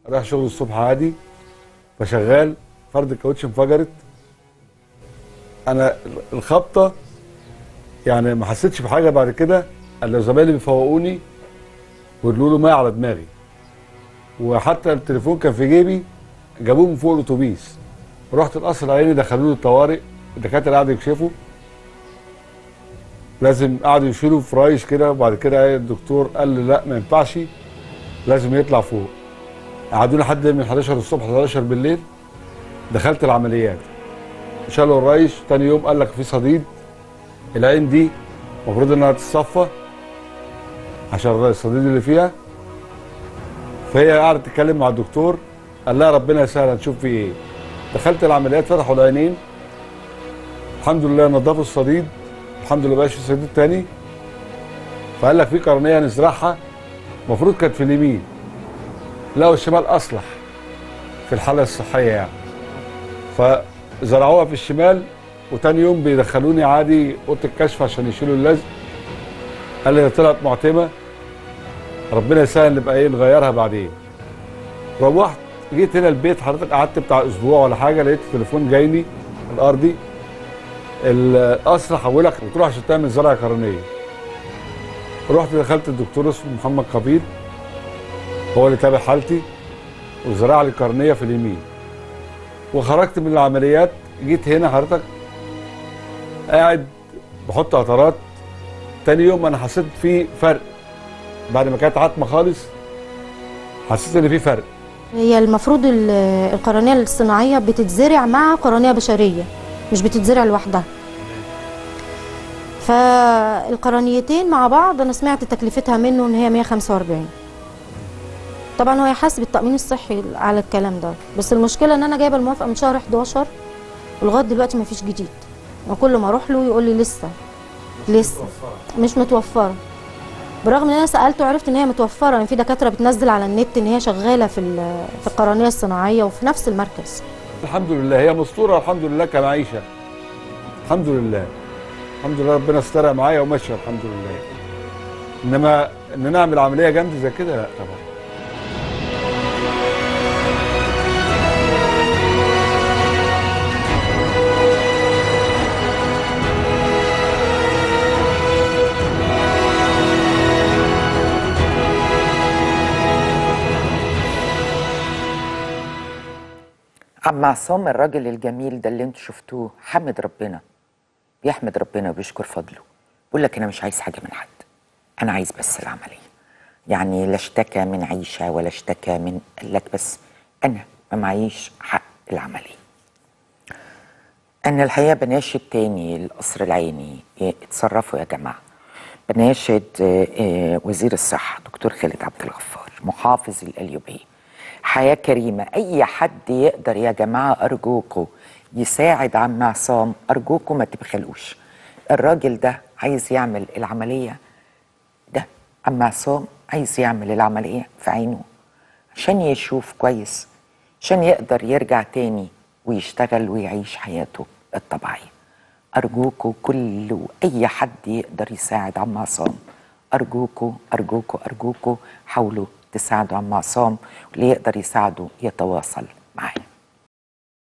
رايح شغل الصبح عادي، فشغال فرد الكاوتش انفجرت. انا الخبطه يعني ما حسيتش بحاجه بعد كده الا زمايلي بيفوقوني ويدلوا له ميه على دماغي. وحتى التليفون كان في جيبي، جابوه من فوق الاتوبيس. رحت القصر العيني، دخلوني الطوارئ، الدكاتره قعدوا يكشفوا، لازم قعدوا يشيلوا فرايش كده. وبعد كده الدكتور قال لي لا ما ينفعش، لازم يطلع فوق. قعدوني لحد من 11 الصبح ل 11 بالليل. دخلت العمليات، شالوا الرايش. تاني يوم قال لك في صديد، العين دي المفروض انها تتصفى عشان الصديد اللي فيها. فهي قعدت تتكلم مع الدكتور، قال لها ربنا يسهل هنشوف في ايه. دخلت العمليات، فتحوا العينين، الحمد لله نضفوا الصديد، الحمد لله مبقاش في صديد تاني. فقال لك في قرنيه نزرعها، المفروض كانت في اليمين، لقوا الشمال اصلح في الحاله الصحيه يعني، فزرعوها في الشمال. وتاني يوم بيدخلوني عادي اوضه الكشف عشان يشيلوا اللزق. قال لي طلعت معتمه، ربنا يسهل نبقى ايه نغيرها بعدين. روحت جيت هنا البيت حضرتك، قعدت بتاع اسبوع ولا حاجه، لقيت التليفون جايني الارضي، القصر حولك وتروح عشان تعمل زرعه قرنيه. رحت دخلت الدكتور اسمه محمد قبيل، هو اللي تابع حالتي وزرع لي قرنيه في اليمين. وخرجت من العمليات، جيت هنا حضرتك قاعد بحط قطرات. تاني يوم انا حسيت في فرق، بعد ما كانت عتمه خالص حسيت ان في فرق. هي المفروض القرنيه الصناعيه بتتزرع مع قرنيه بشريه، مش بتتزرع لوحدها. فالقرنيتين مع بعض انا سمعت تكلفتها منه ان هي 145. طبعا هو يحاسب التامين الصحي على الكلام ده، بس المشكله ان انا جايبه الموافقه من شهر 11 ولغايه دلوقتي ما فيش جديد. وكل ما اروح له يقول لي لسه مش متوفره، برغم ان انا سالته وعرفت ان هي متوفره. يعني في دكاتره بتنزل على النت ان هي شغاله في القرنيه الصناعيه وفي نفس المركز. الحمد لله هي مستوره، الحمد لله كمعيشه، الحمد لله الحمد لله ربنا استرها معايا وماشيه الحمد لله. انما ان نعمل عمليه جامده زي كده لا طبعا. عم عصام الراجل الجميل ده اللي انتوا شفتوه حمد ربنا، بيحمد ربنا وبيشكر فضله. بيقول لك انا مش عايز حاجه من حد، انا عايز بس العمليه. يعني لا اشتكى من عيشه ولا اشتكى من، قال لك بس انا ما معيش حق العمليه. انا الحقيقه بناشد تاني القصر العيني، اتصرفوا يا جماعه. بناشد وزير الصحه دكتور خالد عبد الغفار، محافظ القليوبيه، حياة كريمة، أي حد يقدر يا جماعة أرجوكوا يساعد عم عصام، أرجوكوا ما تبخلوش. الراجل ده عايز يعمل العملية، ده عم عصام عايز يعمل العملية في عينه عشان يشوف كويس، عشان يقدر يرجع تاني ويشتغل ويعيش حياته الطبيعية. أرجوكوا كل أي حد يقدر يساعد عم عصام، أرجوكوا أرجوكوا أرجوكوا حاولوا تساعدوا عم عصام، واللي يقدر يساعده يتواصل معاه.